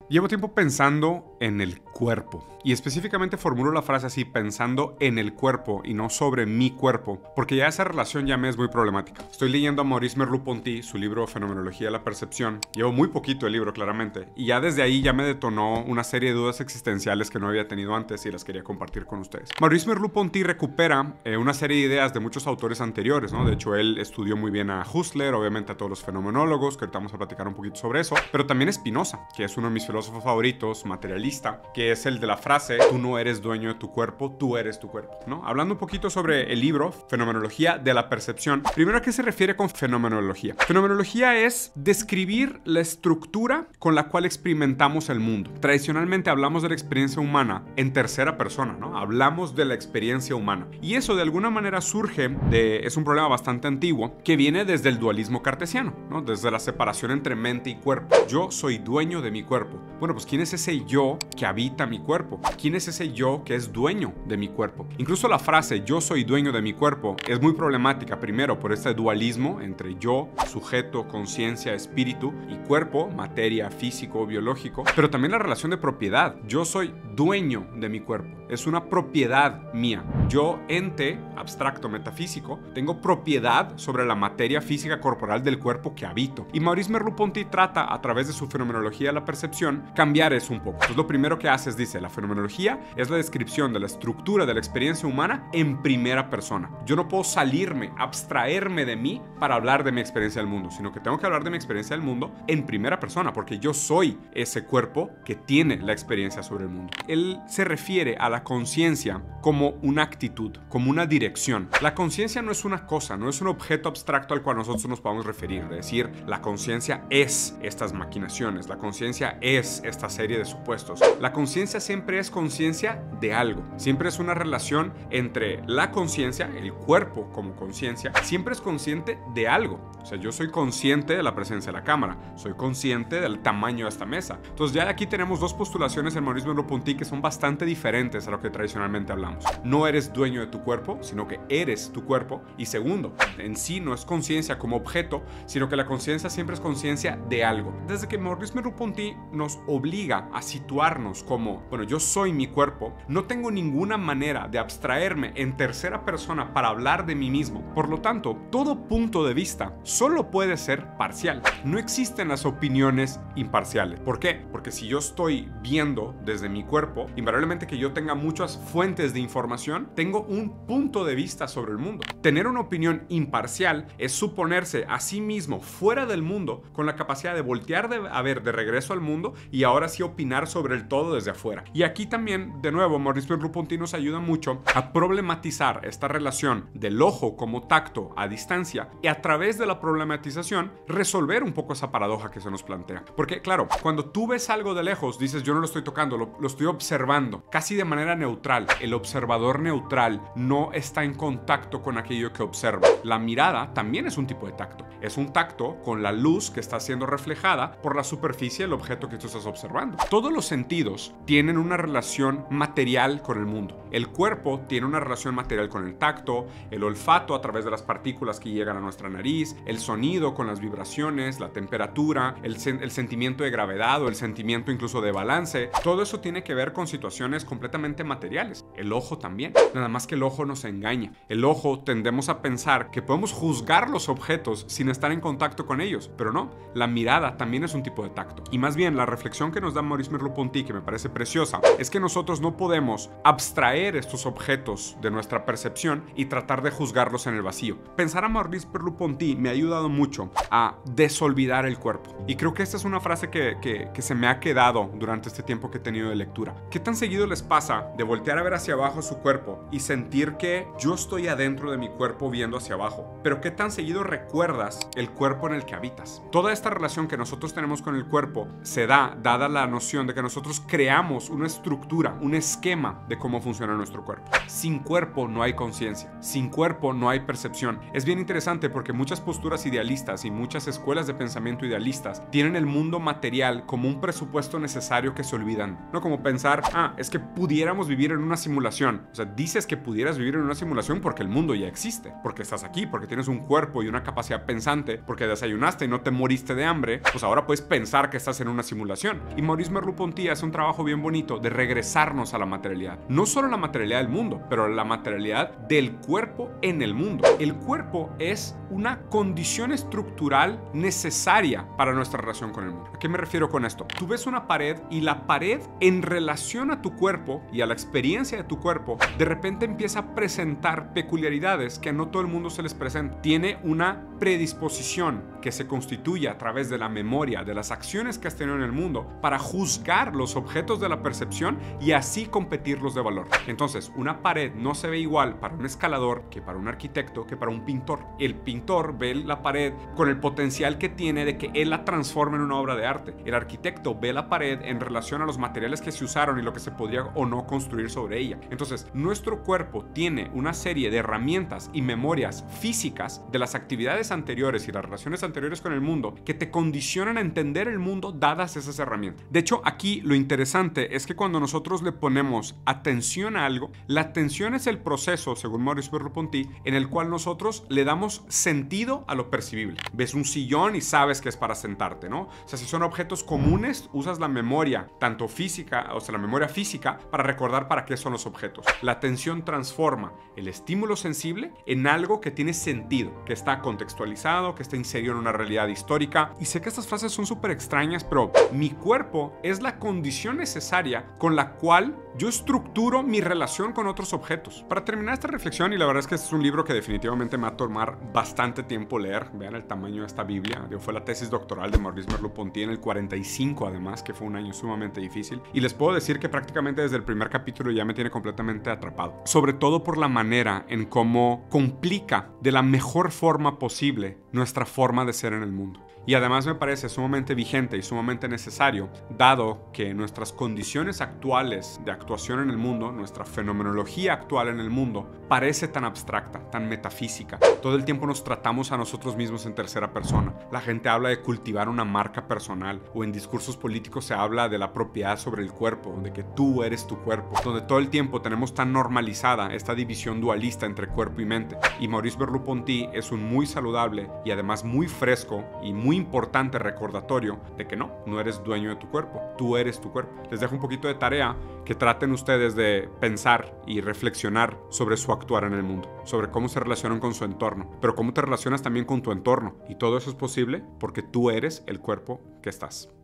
Llevo tiempo pensando en el cuerpo y específicamente formulo la frase así, pensando en el cuerpo y no sobre mi cuerpo, porque ya esa relación ya me es muy problemática. Estoy leyendo a Maurice Merleau-Ponty, su libro Fenomenología de la Percepción. Llevo muy poquito el libro, claramente, y ya desde ahí ya me detonó una serie de dudas existenciales que no había tenido antes y las quería compartir con ustedes. Maurice Merleau-Ponty recupera una serie de ideas de muchos autores anteriores, ¿no? De hecho, él estudió muy bien a Husserl, obviamente a todos los fenomenólogos, que ahorita vamos a platicar un poquito sobre eso, pero también Spinoza, que es uno de mis filósofos favoritos, materialista, que es el de la frase, tú no eres dueño de tu cuerpo, tú eres tu cuerpo, ¿no? Hablando un poquito sobre el libro, Fenomenología de la Percepción, primero, ¿a qué se refiere con fenomenología? Fenomenología es describir la estructura con la cual experimentamos el mundo. Tradicionalmente hablamos de la experiencia humana en tercera persona, ¿no? Hablamos de la experiencia humana. Y eso de alguna manera surge es un problema bastante antiguo que viene desde el dualismo cartesiano, ¿no? Desde la separación entre mente y cuerpo. Yo soy dueño de mi cuerpo. Bueno, pues ¿quién es ese yo que habita mi cuerpo? ¿Quién es ese yo que es dueño de mi cuerpo? Incluso la frase yo soy dueño de mi cuerpo es muy problemática, primero por este dualismo entre yo, sujeto, conciencia, espíritu, y cuerpo, materia, físico, biológico, pero también la relación de propiedad. Yo soy dueño de mi cuerpo, es una propiedad mía. Yo, ente, abstracto, metafísico, tengo propiedad sobre la materia física corporal del cuerpo que habito. Y Maurice Merleau-Ponty trata, a través de su fenomenología de la percepción, cambiar eso un poco. Entonces, lo primero que hace es, dice, la fenomenología es la descripción de la estructura de la experiencia humana en primera persona. Yo no puedo salirme, abstraerme de mí para hablar de mi experiencia del mundo, sino que tengo que hablar de mi experiencia del mundo en primera persona, porque yo soy ese cuerpo que tiene la experiencia sobre el mundo. Él se refiere a la conciencia como una actitud, como una dirección. La conciencia no es una cosa, no es un objeto abstracto al cual nosotros nos podamos referir. Es decir, la conciencia es estas maquinaciones, la conciencia es esta serie de supuestos. La conciencia siempre es conciencia de algo. Siempre es una relación entre la conciencia, el cuerpo como conciencia, siempre es consciente de algo. O sea, yo soy consciente de la presencia de la cámara, soy consciente del tamaño de esta mesa. Entonces ya aquí tenemos dos postulaciones en Maurice Merleau-Ponty que son bastante diferentes a lo que tradicionalmente hablamos. No eres dueño de tu cuerpo, sino que eres tu cuerpo. Y segundo, en sí no es conciencia como objeto, sino que la conciencia siempre es conciencia de algo. Desde que Maurice Merleau-Ponty nos obliga a situarnos como, bueno, yo soy mi cuerpo, no tengo ninguna manera de abstraerme en tercera persona para hablar de mí mismo. Por lo tanto, todo punto de vista solo puede ser parcial. No existen las opiniones imparciales. ¿Por qué? Porque si yo estoy viendo desde mi cuerpo, invariablemente que yo tenga muchas fuentes de información, tengo un punto de vista sobre el mundo. Tener una opinión imparcial es suponerse a sí mismo fuera del mundo con la capacidad de voltear a ver de regreso al mundo y ahora sí opinar sobre el todo desde afuera. Y aquí también, de nuevo, Maurice Merleau-Ponty nos ayuda mucho a problematizar esta relación del ojo como tacto a distancia y a través de la problematización resolver un poco esa paradoja que se nos plantea. Porque claro, cuando tú ves algo de lejos, dices yo no lo estoy tocando, lo estoy observando, casi de manera neutral. El observador neutral no está en contacto con aquello que observa. La mirada también es un tipo de tacto. Es un tacto con la luz que está siendo reflejada por la superficie del objeto que tú estás observando. Todos los sentidos tienen una relación material con el mundo. El cuerpo tiene una relación material con el tacto, el olfato a través de las partículas que llegan a nuestra nariz, el sonido con las vibraciones, la temperatura, el sentimiento de gravedad o el sentimiento incluso de balance. Todo eso tiene que ver con situaciones completamente materiales. El ojo también. Nada más que el ojo nos engaña. El ojo tendemos a pensar que podemos juzgar los objetos sin estar en contacto con ellos, pero no. La mirada también es un tipo de tacto. Y más bien, la reflexión que nos da Maurice Merleau-Ponty, que me parece preciosa, es que nosotros no podemos abstraer estos objetos de nuestra percepción y tratar de juzgarlos en el vacío. Pensar a Maurice Merleau-Ponty me ha ayudado mucho a desolvidar el cuerpo. Y creo que esta es una frase que se me ha quedado durante este tiempo que he tenido de lectura. ¿Qué tan seguido les pasa de voltear a ver hacia abajo su cuerpo y sentir que yo estoy adentro de mi cuerpo viendo hacia abajo? Pero ¿qué tan seguido recuerdas el cuerpo en el que habitas? Toda esta relación que nosotros tenemos con el cuerpo se da dada la noción de que nosotros creamos una estructura, un esquema de cómo funciona nuestro cuerpo. Sin cuerpo no hay conciencia, sin cuerpo no hay percepción. Es bien interesante porque muchas posturas idealistas y muchas escuelas de pensamiento idealistas tienen el mundo material como un presupuesto necesario que se olvidan. No como pensar, es que pudiéramos vivir en una simulación. O sea, dices que pudieras vivir en una simulación porque el mundo ya existe, porque estás aquí, porque tienes un cuerpo y una capacidad de pensar pensante porque desayunaste y no te moriste de hambre, pues ahora puedes pensar que estás en una simulación. Y Maurice Merleau-Ponty hace un trabajo bien bonito de regresarnos a la materialidad. No solo la materialidad del mundo, pero la materialidad del cuerpo en el mundo. El cuerpo es una condición estructural necesaria para nuestra relación con el mundo. ¿A qué me refiero con esto? Tú ves una pared y la pared en relación a tu cuerpo y a la experiencia de tu cuerpo, de repente empieza a presentar peculiaridades que a no todo el mundo se les presenta. Tiene una predisposición que se constituye a través de la memoria, de las acciones que has tenido en el mundo, para juzgar los objetos de la percepción y así competirlos de valor. Entonces, una pared no se ve igual para un escalador que para un arquitecto, que para un pintor. El pintor ve la pared con el potencial que tiene de que él la transforme en una obra de arte. El arquitecto ve la pared en relación a los materiales que se usaron y lo que se podría o no construir sobre ella. Entonces, nuestro cuerpo tiene una serie de herramientas y memorias físicas de las actividades anteriores y las relaciones anteriores con el mundo que te condicionan a entender el mundo dadas esas herramientas. De hecho, aquí lo interesante es que cuando nosotros le ponemos atención a algo, la atención es el proceso, según Maurice Merleau-Ponty, en el cual nosotros le damos sentido a lo percibible. Ves un sillón y sabes que es para sentarte, ¿no? O sea, si son objetos comunes, usas la memoria, tanto física, o sea, la memoria física, para recordar para qué son los objetos. La atención transforma el estímulo sensible en algo que tiene sentido, que está contextualizado, que está inserido en una realidad histórica. Y sé que estas frases son súper extrañas, pero mi cuerpo es la condición necesaria con la cual yo estructuro mi relación con otros objetos. Para terminar esta reflexión, y la verdad es que este es un libro que definitivamente me va a tomar bastante tiempo leer. Vean el tamaño de esta Biblia. Fue la tesis doctoral de Maurice Merleau-Ponty en el 45, además, que fue un año sumamente difícil. Y les puedo decir que prácticamente desde el primer capítulo ya me tiene completamente atrapado. Sobre todo por la manera en cómo complica de la mejor forma posible nuestra forma de ser en el mundo. Y además me parece sumamente vigente y sumamente necesario, dado que nuestras condiciones actuales de actuación en el mundo, nuestra fenomenología actual en el mundo, parece tan abstracta, tan metafísica. Todo el tiempo nos tratamos a nosotros mismos en tercera persona. La gente habla de cultivar una marca personal, o en discursos políticos se habla de la propiedad sobre el cuerpo, de que tú eres tu cuerpo, donde todo el tiempo tenemos tan normalizada esta división dualista entre cuerpo y mente. Y Maurice Merleau-Ponty es un muy saludable y además muy fresco y muy importante recordatorio de que no eres dueño de tu cuerpo, tú eres tu cuerpo. Les dejo un poquito de tarea, que traten ustedes de pensar y reflexionar sobre su actuar en el mundo, sobre cómo se relacionan con su entorno, pero cómo te relacionas también con tu entorno. Y todo eso es posible porque tú eres el cuerpo que estás.